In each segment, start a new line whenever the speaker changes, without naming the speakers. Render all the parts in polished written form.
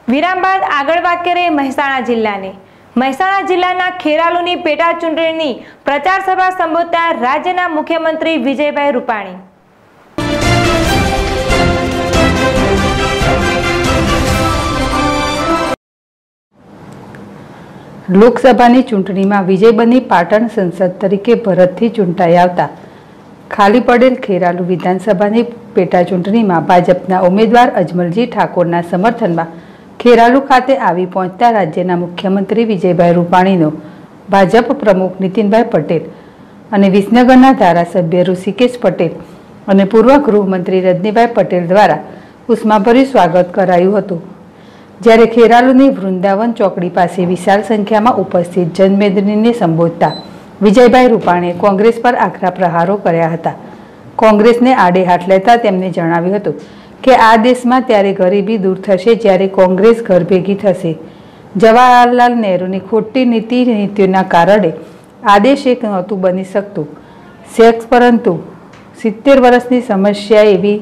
વિરામ બાદ આગળ વાત કરીએ મહેસાણા જિલ્લાની। મહેસાણા જિલ્લાના ખેરાલુની પેટા ચૂંટણીની પ્રચાર સભા સંબોધતા રાજ્યના મુખ્યમંત્રી વિજયભાઈ રૂપાણી।
લોકસભાની ચૂંટણીમાં વિજય બની પાટણ સંસદ તરીકે ભરતથી ચૂંટાઈ આવતા ખાલી પડેલ ખેરાલુ વિધાનસભાની પેટા ચૂંટણીમાં ભાજપના ઉમેદવાર અજમલજી ઠાકોરના સમર્થનમાં ખેરાલુ ખાતે આવી પહોંચતા રાજ્યના મુખ્યમંત્રી વિજયભાઈ રૂપાણીનો ભાજપ પ્રમુખ નીતિનભાઈ પટેલ અને વિસનગરના ધારાસભ્ય ઋષિકેશ પટેલ અને પૂર્વ ગૃહમંત્રી રજનીભાઈ પટેલ દ્વારા ઉષ્માભર્યું સ્વાગત કરાયું હતું। જ્યારે ખેરાલુની વૃંદાવન ચોકડી પાસે વિશાળ સંખ્યામાં ઉપસ્થિત જનમેદનીને સંબોધતા વિજયભાઈ રૂપાણીએ કોંગ્રેસ પર આકરા પ્રહારો કર્યા હતા। કોંગ્રેસને આડે હાથ લેતા તેમણે જણાવ્યું હતું કે આ દેશમાં ત્યારે ગરીબી દૂર થશે જ્યારે કોંગ્રેસ ઘર ભેગી થશે। જવાહરલાલ નહેરુની ખોટી નીતિઓના કારણે આદેશ એક નહોતું બની શકતું સેક્સ, પરંતુ 70 વર્ષની સમસ્યા એવી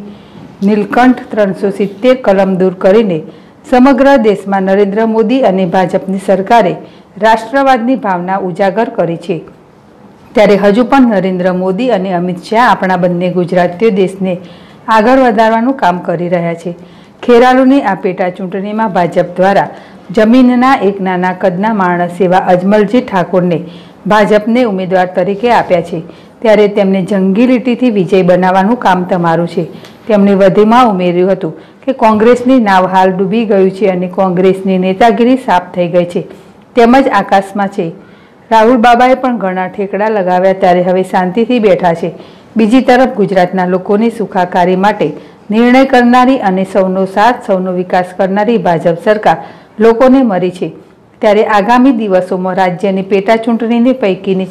નીલકંઠ 370 કલમ દૂર કરીને સમગ્ર દેશમાં નરેન્દ્ર મોદી અને ભાજપની સરકારે રાષ્ટ્રવાદની ભાવના ઉજાગર કરી છે। ત્યારે હજુ પણ નરેન્દ્ર મોદી અને અમિત શાહ આપણા બંને ગુજરાતીઓ દેશને આગળ વધારવાનું કામ કરી રહ્યા છે। ખેરાલુની આ પેટા ચૂંટણીમાં ભાજપ દ્વારા જમીનના એક નાના કદના માણસ એવા અજમલજી ઠાકોરને ભાજપને ઉમેદવાર તરીકે આપ્યા છે, ત્યારે તેમને જંગી લીટીથી વિજય બનાવવાનું કામ તમારું છે। તેમણે વધુમાં ઉમેર્યું હતું કે કોંગ્રેસની નાવ હાલ ડૂબી ગયું છે અને કોંગ્રેસની નેતાગીરી સાફ થઈ ગઈ છે, તેમજ આકાશમાં છે। રાહુલ બાબાએ પણ ઘણા ઠેકડા લગાવ્યા, ત્યારે હવે શાંતિથી બેઠા છે। બીજી તરફ ગુજરાતના લોકોની સુખાકારી માટે નિર્ણય કરનારી અને સૌનો સાથ સૌનો વિકાસ કરનારી ભાજપ સરકાર લોકોને મળી છે, ત્યારે આગામી દિવસોમાં રાજ્યની પેટા ચૂંટણીની પૈકીની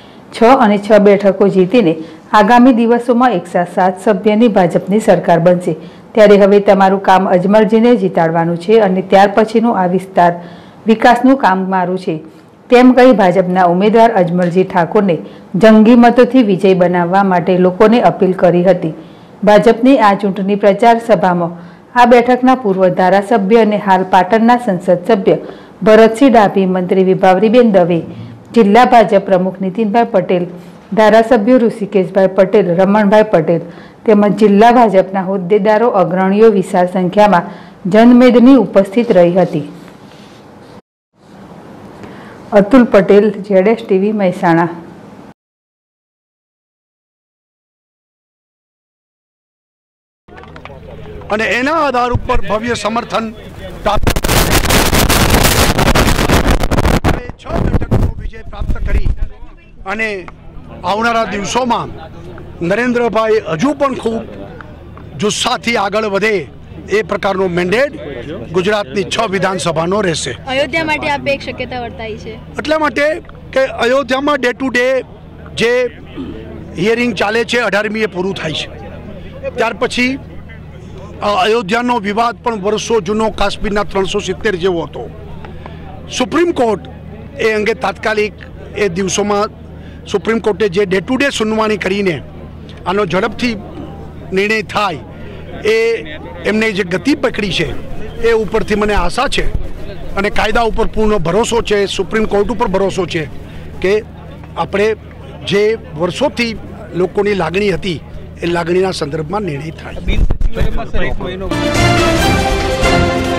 6 અને 6 બેઠકો જીતીને આગામી દિવસોમાં 107 સભ્યની ભાજપની સરકાર બનશે। ત્યારે હવે તમારું કામ અજમલજીને જીતાડવાનું છે અને ત્યાર પછીનું આ વિસ્તાર વિકાસનું કામ મારું છે, તેમ કહી ભાજપના ઉમેદવાર અજમલજી ઠાકોરને જંગી મતોથી વિજય બનાવવા માટે લોકોને અપીલ કરી હતી। ભાજપની આ ચૂંટણી પ્રચાર સભામાં આ બેઠકના પૂર્વ ધારાસભ્ય અને હાલ પાટણના સંસદ સભ્ય ભરતસિંહ ડાભી, મંત્રી વિભાવરીબેન દવે, જિલ્લા ભાજપ પ્રમુખ નીતિનભાઈ પટેલ, ધારાસભ્યો ઋષિકેશભાઈ પટેલ, રમણભાઈ પટેલ તેમજ જિલ્લા ભાજપના હોદ્દેદારો અગ્રણીઓ વિશાળ સંખ્યામાં જનમેદની ઉપસ્થિત રહી હતી। Atul Patel, ZS TV, Mehsana.
અને એના આધાર ઉપર ભવ્ય સમર્થન પ્રાપ્ત 6 બેઠકોનો વિજય પ્રાપ્ત કરી અને આવનારા દિવસોમાં નરેન્દ્રભાઈ હજુ પણ ખૂબ જુસ્સાથી આગળ વધે એ પ્રકારનો મેન્ડેટ ગુજરાતની 6 વિધાનસભાનો રહેશે।
અયોધ્યા માટે આપે એક શક્યતા વર્તાઈ છે
એટલા માટે કે અયોધ્યામાં ડે ટુ ડે જે હિયરિંગ ચાલે છે 18મીએ પૂરું થાય છે, ત્યાર પછી અયોધ્યાનો વિવાદ પણ વર્ષો જૂનો કાશ્મીરના 370 જેવો હતો। સુપ્રીમ કોર્ટ એ અંગે તાત્કાલિક એ દિવસોમાં સુપ્રીમ કોર્ટે જે ડે ટુ ડે સુનવાણી કરીને આનો ઝડપથી નિર્ણય થાય એ એમને જે ગતિ પકડી છે એ ઉપરથી મને આશા છે અને કાયદા ઉપર પૂર્ણ ભરોસો છે, સુપ્રીમ કોર્ટ ઉપર ભરોસો છે કે આપણે જે વર્ષોથી લોકોની લાગણી હતી એ લાગણીના સંદર્ભમાં નિર્ણય થાય।